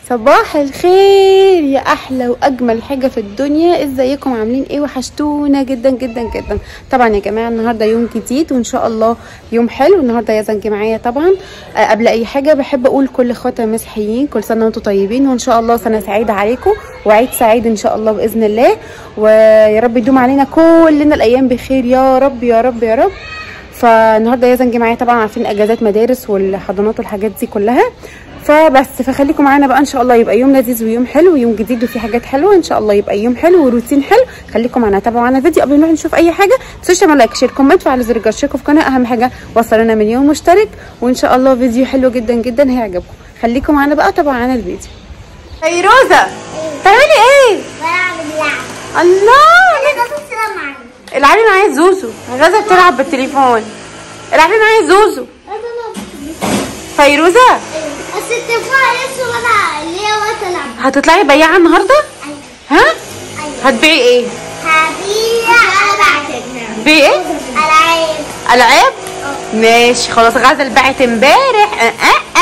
صباح الخير يا احلى واجمل حاجه في الدنيا. ازيكم عاملين ايه؟ وحشتونا جدا جدا جدا. طبعا يا جماعه النهارده يوم جديد وان شاء الله يوم حلو. النهارده يا زنجي معايا طبعا. قبل اي حاجه بحب اقول كل اخواتي المسيحيين كل سنه وانتم طيبين، وان شاء الله سنه سعيده عليكم وعيد سعيد ان شاء الله باذن الله، ويا رب يدوم علينا كلنا الايام بخير يا رب يا رب يا رب. فالنهارده يا زنجي معايا طبعا، عارفين اجازات مدارس والحضانات والحاجات دي كلها، فخليكم معانا بقى ان شاء الله يبقى يوم لذيذ ويوم حلو ويوم جديد وفي حاجات حلوه ان شاء الله. يبقى يوم حلو وروتين حلو. خليكم معانا، تابعوا معانا فيديو قبل ما نروح نشوف اي حاجه. ما تنسوش تعملوا لايك شير كومنت وعلى زر الجرس اشتركوا في القناه. اهم حاجه وصلنا مليون مشترك وان شاء الله فيديو حلو جدا جدا هيعجبكم. خليكم معانا بقى، تابعوا معانا الفيديو. فيروزه بتعملي ايه؟ بلعب. الله، انا غزه بتلعب معايا. العبي معايا زوزو. غزه بتلعب بالتليفون. العبي معايا زوزو. فيروزه بس التليفون لسه وانا ليا وقت العب. هتطلعي بياعه النهارده؟ ايوه. ها؟ ايوه. هتبيعي ايه؟ هبيع العاب. بيعي ايه؟ العاب. العاب؟ ماشي خلاص. غزل باعت امبارح.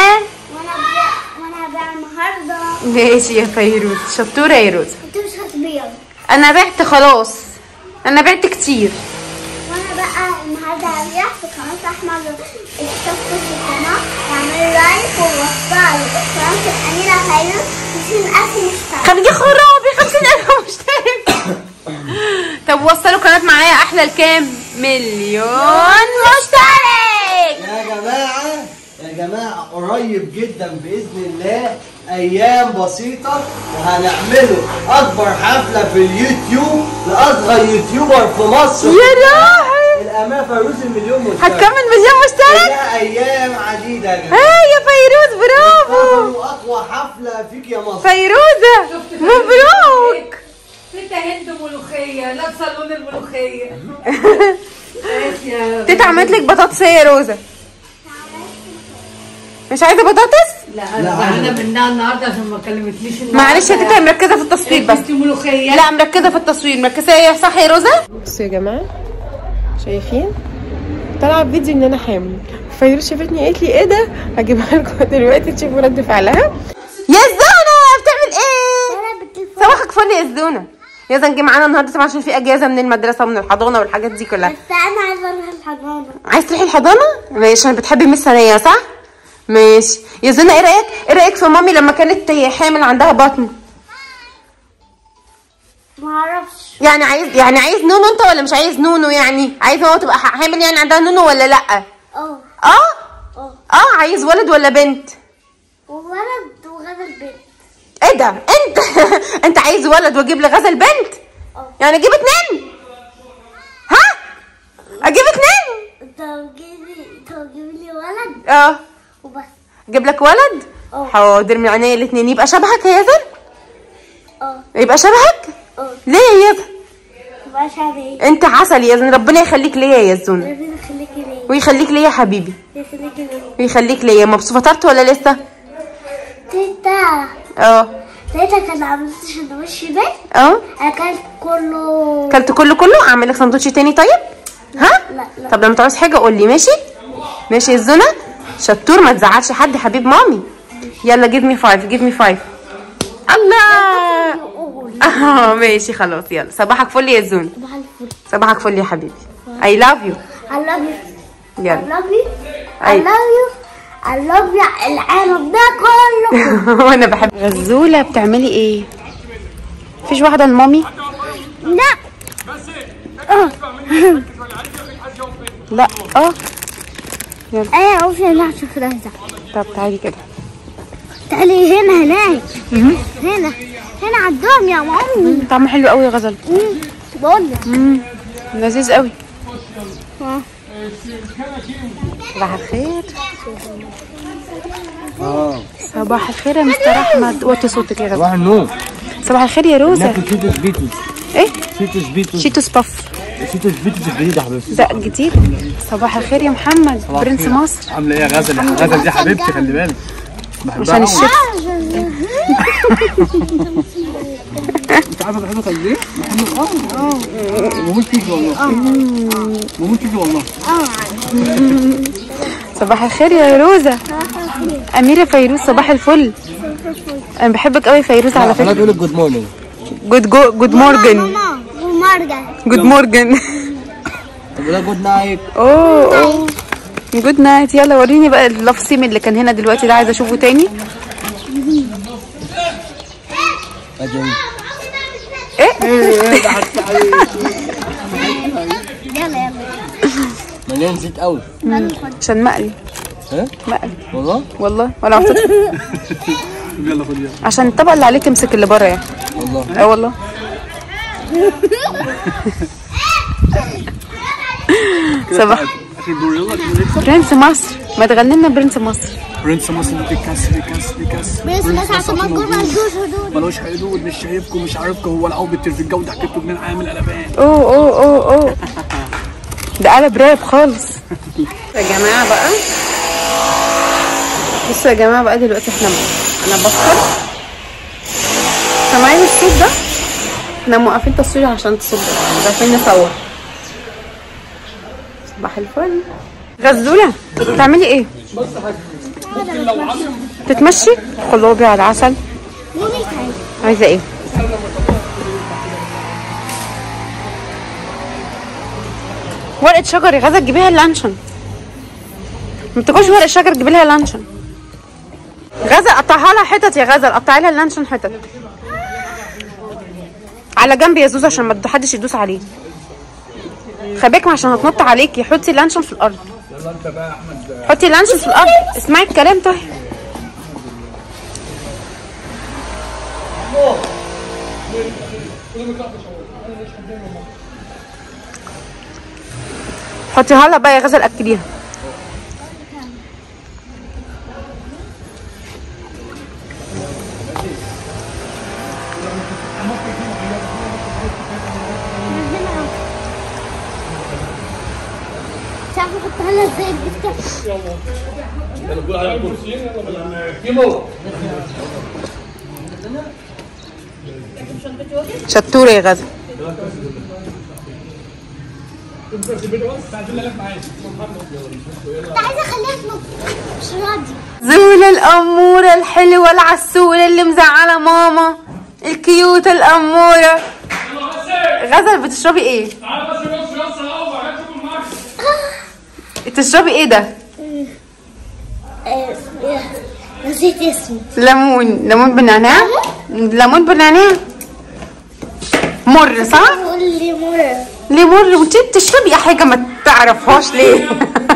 وانا هبيع النهارده. ماشي يا فيروز، شطوره يا روزه. انت مش هتبيع. انا بعت خلاص، انا بعت كتير. وانا بقى النهارده هبيع في قناه احمد. اشتركوا في القناه واعملوا لايك ووصلوا قناه الاميره فيروز 50,000 مشترك. يا خرابي 50,000 مشترك. طب وصلوا قناه معايا احلى لكام؟ مليون مشترك. يا جماعة قريب جدا بإذن الله، أيام بسيطة وهنعمله أكبر حفلة في اليوتيوب لأصغر يوتيوبر في مصر. يا راحي الأمانة فيروز المليون مشترك. هتكمل مليون مشترك؟ لها أيام عديدة يا جماعة. يا فيروز برافو. أقوى حفلة فيك يا مصر. فيروزة مبروك. تيتا هند ملوخية، لابسة لون الملوخية. تيتا عملت لك بطاطس يا روزة. مش عايزة بطاطس؟ لا انا زعلانة منها النهارده عشان ما كلمتنيش. معلش يا تيتا مركزة في التصوير بس. انتي ملوخية؟ لا مركزة في التصوير. مركزة يا صح يا روزة؟ بصوا يا جماعة، شايفين؟ طالعة فيديو ان انا حامل. فيروز شافتني قالت لي ايه ده؟ هجيبها لكم دلوقتي تشوفوا رد فعلها. يا زونة بتعمل ايه؟ صباحك فل يا زونة. يا زنجي معانا النهارده طبعا عشان في اجازة من المدرسة ومن الحضانة والحاجات دي كلها. بس انا عايزه اروح الحضانه. عايز تروحي الحضانة؟ ماشي. انا بتحبي مس ثانية صح؟ ماشي. يا زينة ايه رايك في مامي لما كانت حامل عندها بطن؟ ما اعرفش. يعني عايز نونو انت ولا مش عايز نونو؟ يعني عايز ماما تبقى حامل يعني عندها نونو ولا لا؟ عايز ولد ولا بنت؟ وولد وغزل بنت. ايه ده؟ انت عايز ولد واجيب لغزل بنت؟ يعني اجيب 2؟ ها؟ اجيب 2؟ تجيب لي ولد وبس. اجيب لك ولد؟ حاضر من عينيا الاثنين. يبقى شبهك يا يزن؟ يبقى شبهك؟ ليه يا يزن؟ يبقى شبهي. انت عسل يا يزن. ربنا يخليك ليا يا يزن. ربنا يخليك ليا. ويخليك ليا يا حبيبي. يخليك ليا. ويخليك ليا. مبسوطه فطرت ولا لسه؟ تيتا تيتا كان عملت سندوتش ده. اكلت كله. اكلت كله. اعمل لك سندوتش تاني طيب؟ ها؟ لا. طب لما تعوز حاجه قول لي. ماشي ماشي يا زونه. شطور، ما تزعلش حد حبيب مامي. يلا جيف مي 5. الله. ماشي خلاص. يلا صباحك فل يا زونه. صباحك فل يا حبيبي. I love you. يلا I love you العالم ده كله. وانا بحب. غزوله بتعملي ايه؟ مفيش واحده لمامي؟ لا. لا يلا. ايه عارفه لا شكلها. طب تعالي كده. تعالي هناك. هنا عندهم يا مامي. طعمه حلو قوي يا غزل. بقول لك. لذيذ قوي. صباح الخير. صباح الخير يا مستر احمد. وطي صوتك يا غزل. صباح النور. صباح الخير يا روزة. ناكل شيتوس بيتوس. ايه؟ شيتوس باف. شيتوس بيتوس الجديد يا حبيبتي. ده جديد. صباح الخير يا محمد برنس مصر. عامله ايه يا غزل؟ غزل دي حبيبتي خلي بالك. عشان الشيبس. انت عارفه بحبك قد ايه؟ بموت فيكي والله. بموت فيكي والله. صباح الخير يا روزة. أميرة فيروز صباح الفل. انا بحبك قوي فيروز على فكره. بقول جود مورنينج. جود مورجن. ماما ومرجان. جود مورجن. بقول جود نايت. اوه جود نايت. يلا وريني بقى اللاف سيم اللي كان هنا دلوقتي ده، عايزه اشوفه تاني. ايه يلا مليان زيت قوي عشان مقلي. ها مقلي والله ولا عطيت. يلا خد يلا عشان الطبق اللي عليه تمسك اللي بره يعني. والله والله. صباح برنس مصر. ما تغني لنا برنس مصر. برنس مصر بيكسر بس عشان ما تقول ملوش حدود. ملوش حدود. مش شايفكم مش عارفكم، هو العوب في الجو ضحكته من عامل قلبان. اوه ده قلب راب خالص. يا جماعه بقى بصوا يا جماعه بقى دلوقتي انا بفطر. سامعين الصوت ده؟ احنا موقفين تصوير عشان الصوت ده، مش عارفين نصور. صباح الفل. غزوله بتعملي ايه؟ تتمشي؟ قلوبي على العسل. عايزه ايه؟ ورقه شجر يا غزه تجيبيها اللانشون. ما بتاكلش ورقه شجر تجيبي لها لانشون. غزه قطعها لها حتت يا غزه، قطعي لها اللانشون حتت. على جنب يا زوزو عشان ما حدش يدوس عليه. خباك عشان هتنط عليكي. حطي اللانشون في الارض. يلا انت بقى يا احمد. حطي اللانشون في الارض. اسمعي الكلام طيب. حطيها لها بقى يا غزل اكليها. تعرفي احطها لها ازاي البسكوت؟ يلا قول على الكرسي. يلا كيمو. شطوره يا غزل. كنت عايزه اخليها تنط مش راضيه. زولة الأمورة الحلوة العسولة اللي مزعلة ماما الكيوت الأمورة. غزل بتشربي ايه؟ بتشربي ايه ده؟ نسيت اسمه. ليمون بالنعناع؟ ليمون بالنعناع مر صح؟ قول لي مر. ليه مر؟ وانت بتشربي حاجة ما تعرفهاش ليه؟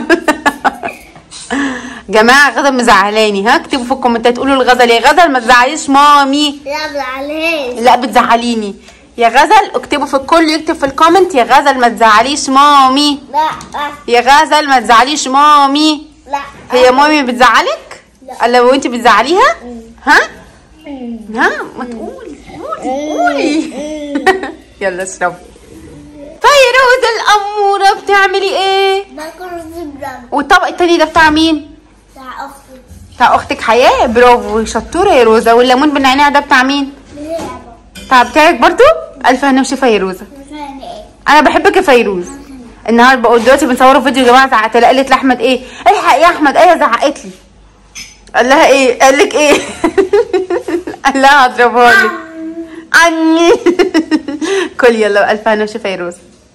جماعة غزل مزعلاني. ها اكتبوا في الكومنتات قولوا لغزل يا غزل ما تزعليش مامي. لا بزعلهاش. لا بتزعليني يا غزل. اكتبوا في الكل يكتب في الكومنت يا غزل ما تزعليش مامي. لا يا غزل ما تزعليش مامي. لا. هي مامي بتزعلك؟ لا. الا وانت بتزعليها؟ ها؟ ها ما تقولي قولي. يلا اشربي. فيروز الأمورة بتعملي ايه؟ باكل رز بلبن. والطبق التاني ده بتاع مين؟ بتاع اختي. بتاع اختك حياة. برافو شطورة يا روزة. والليمون بالنعناع ده بتاع مين؟ بتاعك برضو؟ الف هنا وشفا يا روزة. انا بحبك يا فيروز. النهارده بقول دلوقتي بنصوروا فيديو يا جماعه زعقت لها. قالت لاحمد ايه؟ الحق يا احمد. ايه زعقت لي. قال لها ايه؟ قال لك ايه؟ قال لها هضربها لك عني. كل يلا الف هنا وشفا يا روزة.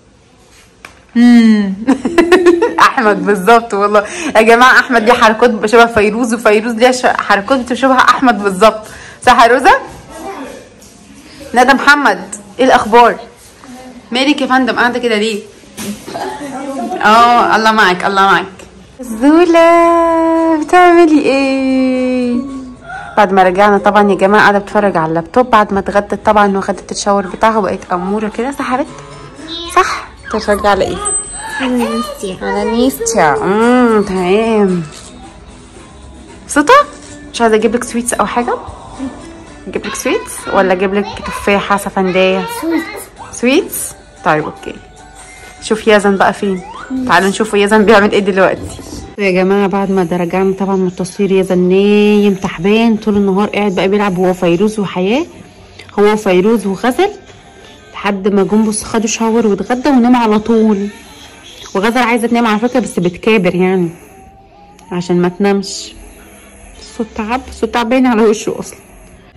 احمد بالظبط والله يا جماعه. احمد ليه حركات شبه فيروز وفيروز ليها حركات شبه احمد بالظبط. صح يا روزة؟ ندى محمد ايه الاخبار؟ مالك يا فندم قاعده كده ليه؟ الله معك الله معك. زولة بتعملي ايه؟ بعد ما رجعنا طبعا يا جماعه قاعده بتفرج على اللابتوب بعد ما اتغدت طبعا وخدت الشاور بتاعها وبقت اموره كده. صح يا بنت؟ صح؟ تتفرجي على ايه؟ على نيستيا. تمام. مبسوطه؟ مش عايزه اجيب لك سويتس او حاجه؟ اجيب لك سويتس ولا اجيب لك تفاحه سفنديه؟ سويتس. طيب اوكي. شوف يزن بقى فين. تعالوا نشوف يزن بيعمل ايه دلوقتي. يا جماعه بعد ما رجعنا طبعا من التصوير يزن نايم تعبان طول النهار قاعد بقى بيلعب هو فيروز وحياه. هو فيروز وغزل لحد ما جم بص خدوا شاور واتغدى ونام على طول. وغزل عايزه تنام على فكره بس بتكابر يعني عشان ما تنامش. صوت تعبان على وشه اصلا.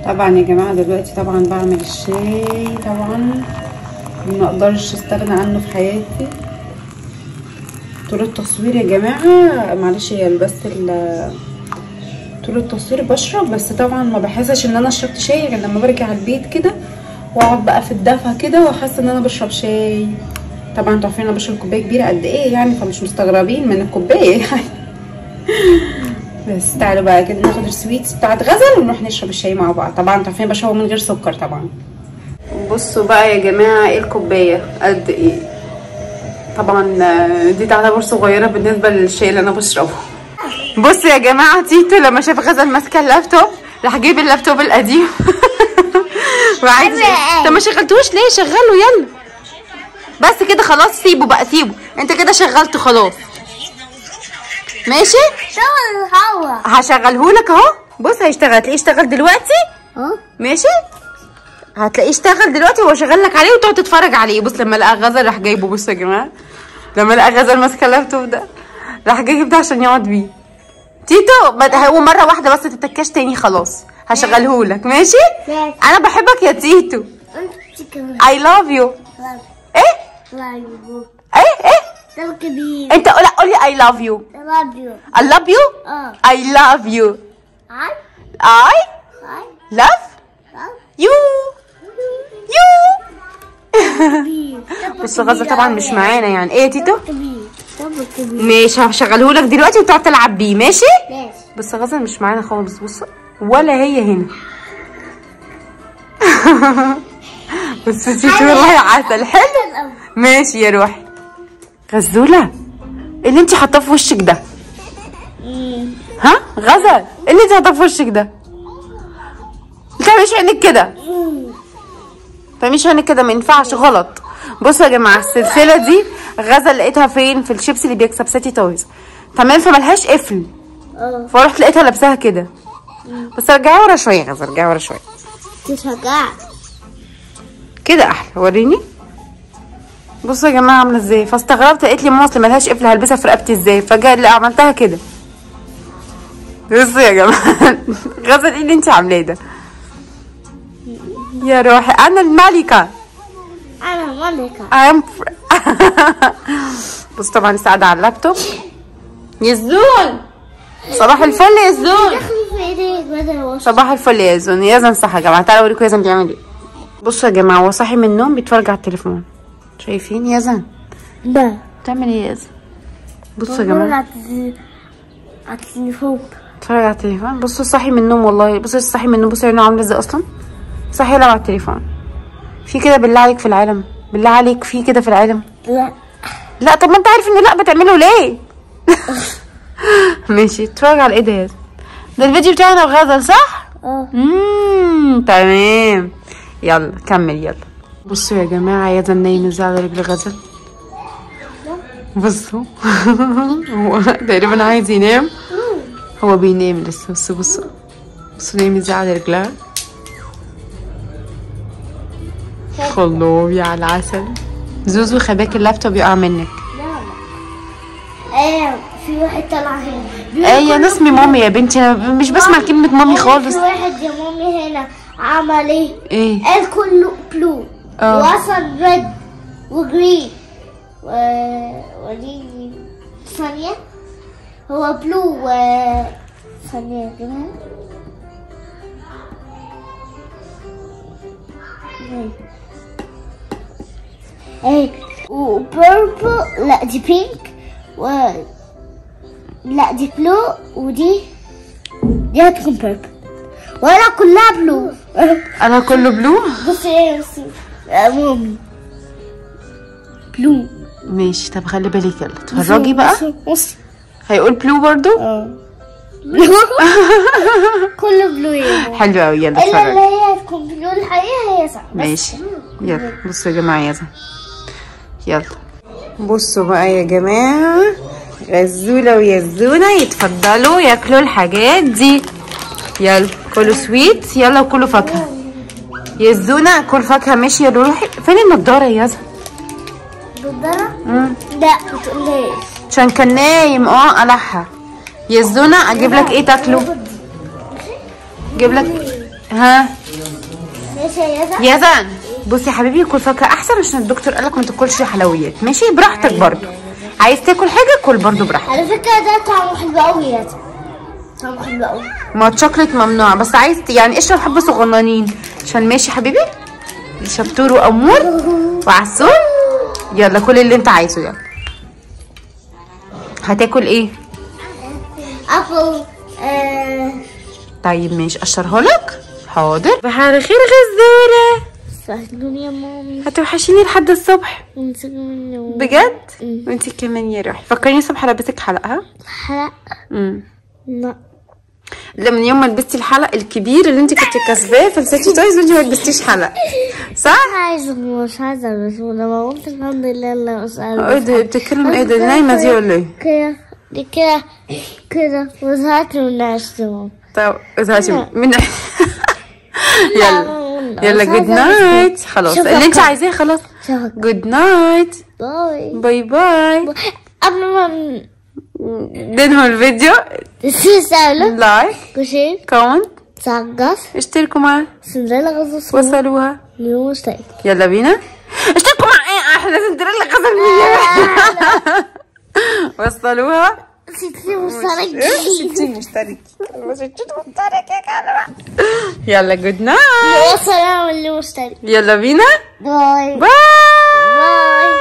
طبعا يا جماعه دلوقتي طبعا بعمل الشاي، طبعا ما اقدرش استغنى عنه في حياتي طول التصوير يا جماعه. معلش هي بس طول التصوير بشرب، بس طبعا ما بحسش ان انا شربت شاي غير لما برجع البيت كده واقعد بقى في الدفا كده واحس ان انا بشرب شاي. طبعا انتوا عارفين انا بشرب كوبايه كبيره قد ايه يعني، فمش مستغربين من الكوبايه يعني. بس تعالوا بقى كده ناخد السويتس بتاعت غزل ونروح نشرب الشاي مع بعض. طبعا انتوا عارفين بشربه من غير سكر طبعا. بصوا بقى يا جماعه ايه الكوبايه قد ايه. طبعا دي تعتبر صغيره بالنسبه للشاي اللي انا بشربه. بصوا يا جماعه تيتو لما شاف غزل ماسكه اللابتوب راح جايب اللابتوب القديم وعايز. طب ما شغلتوش ليه؟ شغله يلا بس كده خلاص. سيبه بقى سيبه، انت كده شغلته خلاص ماشي. شغل هوا هشغلهولك اهو. بص هيشتغل، هتلاقيه اشتغل دلوقتي ماشي. هتلاقيه اشتغل دلوقتي وهو شغال لك عليه وتقعد تتفرج عليه. بص لما لقى غزل راح جايبه. بصوا يا جماعه لما لقى غزل ماسكه اللابتوب ده راح جايب ده عشان يقعد بيه. تيتو هو مره واحده بس تتكاش تاني خلاص. هشغلهولك ماشي. انا بحبك يا تيتو. I love you. ايه ده كبير. انت قولي I love you. I love you. I love you. I love you. بص غزة طبعا مش معانا يعني. ايه يا تيتو؟ ماشي هشغلهولك دلوقتي وتقعد تلعب بيه ماشي. بس غزة مش معانا خالص. بص ولا هي هنا. بس تيتو والله عسل حلو. ماشي يا روحي. غزولة ايه اللي انت حاطاه في وشك ده؟ ها غزل ايه اللي انت حاطاه في وشك ده؟ ما تعمليش عينك كده، ما تعمليش عينك كده، ما ينفعش غلط. بصوا يا جماعه السلسله دي غزل لقيتها فين؟ في الشيبس اللي بيكسب سيتي تويز تمام، فملهاش قفل فرحت لقيتها لابساها كده. بس رجعي ورا شويه يا غزل، رجعي ورا شويه تشجع كده احلى. وريني. بصوا يا جماعه عامله ازاي. فاستغربت قالت لي ماما اصل ملهاش قفل هلبسها في رقبتي ازاي، فجاء اللي عملتها كده. بصوا يا جماعه غزل ايه اللي انت عاملاه ده يا روحي؟ انا الملكه، انا ملكه. بص طبعا لسه قاعده على اللابتوب. يزون صباح الفل يا يزون. صباح الفل يا يزون. يزن صح يا جماعه. تعالوا اوريكم يزن بيعمل ايه. بصوا يا جماعه هو صاحي من النوم بيتفرج على التليفون. شايفين يزن؟ ده بتعمل ايه يا يزن؟ بصوا يا جماعه على التليفون. بتفرج على التليفون. بصوا صاحي من النوم والله. بصوا صاحي من النوم. بصوا عينه عامله ازاي اصلا. صاحي يلعب على التليفون. في كده بالله عليك في العالم؟ بالله عليك في كده في العالم؟ لا طب ما انت عارف انه لا بتعمله ليه؟ ماشي اتفرج على ايه ده يا يزن؟ ده الفيديو بتاعنا وغزل صح؟ تمام يلا كمل يلا. بصوا يا جماعه يزن نايم ازاي على رجل غزل. بصوا هو تقريبا عايز ينام. هو بينام لسه. بصوا بصوا بصوا نايم ازاي على رجلها. خلوبي على العسل. زوزو خباك اللابتوب يقع منك. في واحد طلع هنا. يا اسمي مامي يا بنتي. انا مش بسمع كلمه مامي خالص. في واحد يا مامي هنا عمل ايه؟ ايه؟ قال كله بلو وصل ريد وجرين ودي ثانية. هو بلو ثانية يا جماعة. ايه وبيربل. لا دي بينك لا دي بلو ودي هتكون بيربل ولا كلها بلو. انا كله بلو. بصي ايه بصي مامي بلو. ماشي طب خلي بالك يلا اتفرجي بقى. بصي هيقول بلو برضو. بلو كله بلو يا حلو قوي. يلا الا اتفرجي. اللي هي هتكون بلو الحقيقة هي صح. ماشي يلا. بصوا يا جماعه يلا يلا. بصوا بقى يا جماعه غزوله ويزونه يتفضلوا ياكلوا الحاجات دي. يلا كلوا سويت يلا وكلوا فاكهه. يزونه كل فاكهه. ماشي يا روحي. فين النضاره يا يزن؟ النضاره؟ لا ما تقوليش عشان كان نايم. قلعها. يزونه اجيب لك ايه تاكله؟ اجيب لك ها ماشي يا يزن. يزن بصي يا حبيبي، كل فاكهه احسن عشان الدكتور قالك ما تاكلش حلويات، ماشي؟ براحتك برضو، عايز تاكل حاجه كل برضو براحتك. على فكره ده طعمه حلو قوي يا يزن، طعمه حلو قوي. ما الشوكليت ممنوع، بس عايز يعني اشرب حبه صغننين عشان ماشي حبيبي؟ شطور وامور وعسول. يلا كل اللي انت عايزه. يلا هتاكل ايه؟ ابل. طيب ماشي اشرها لك. حاضر. بحال خير غزوره. سهلون يا مامي. هتوحشيني لحد الصبح بجد؟ بجد؟ وانتي كمان يا روحي. فكريني الصبح لبسك حلق. ها؟ حلق؟ لا. لا، من يوم ما لبستي الحلق الكبير اللي انت كنت كسباه في السيتي تويز وانت ما لبستيش حلق، صح؟ مش عايزه البس، لما قمت الحمد لله لا مش عايزه. ايه ده بتتكلم ايه ده؟ نايمه دي ولا ايه؟ كده دي كده وزهقت من عشتهم. طب ازهقتي من يلا جود نايت. خلاص اللي انت عايزاه خلاص. جود نايت. باي باي. قبل ما ننهي الفيديو تسألوا لايك وشير كومنت تسقف اشتركوا معانا سندريلا غزة وصلوها. اليوم مشترك. يلا بينا اشتركوا مع احلى سندريلا غزة وصلوها. 60 مشترك. 60 مشترك. 60 مشترك يا كلمة. يلا جود نايت. والسلام اللي مشترك. يلا بينا. باي باي. باي.